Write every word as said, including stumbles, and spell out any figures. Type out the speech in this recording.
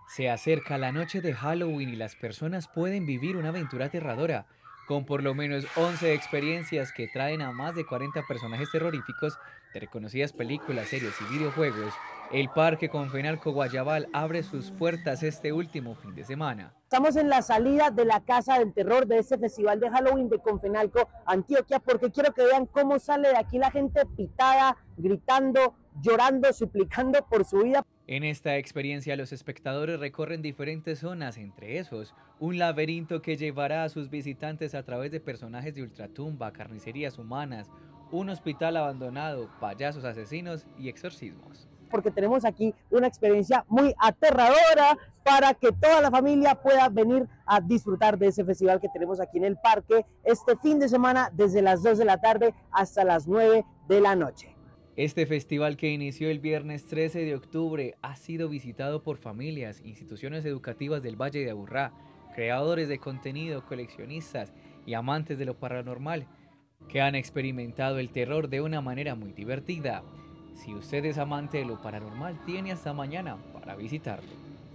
Se acerca la noche de Halloween y las personas pueden vivir una aventura aterradora, con por lo menos once experiencias que traen a más de cuarenta personajes terroríficos de reconocidas películas, series y videojuegos. El Parque Confenalco Guayabal abre sus puertas este último fin de semana. Estamos en la salida de la Casa del Terror de este festival de Halloween de Confenalco, Antioquia, porque quiero que vean cómo sale de aquí la gente pitada, gritando, llorando, suplicando por su vida. En esta experiencia los espectadores recorren diferentes zonas, entre esos, un laberinto que llevará a sus visitantes a través de personajes de ultratumba, carnicerías humanas, un hospital abandonado, payasos asesinos y exorcismos. Porque tenemos aquí una experiencia muy aterradora para que toda la familia pueda venir a disfrutar de ese festival que tenemos aquí en el parque este fin de semana desde las dos de la tarde hasta las nueve de la noche. Este festival que inició el viernes trece de octubre ha sido visitado por familias, instituciones educativas del Valle de Aburrá, creadores de contenido, coleccionistas y amantes de lo paranormal, que han experimentado el terror de una manera muy divertida. Si usted es amante de lo paranormal, tiene hasta mañana para visitarlo.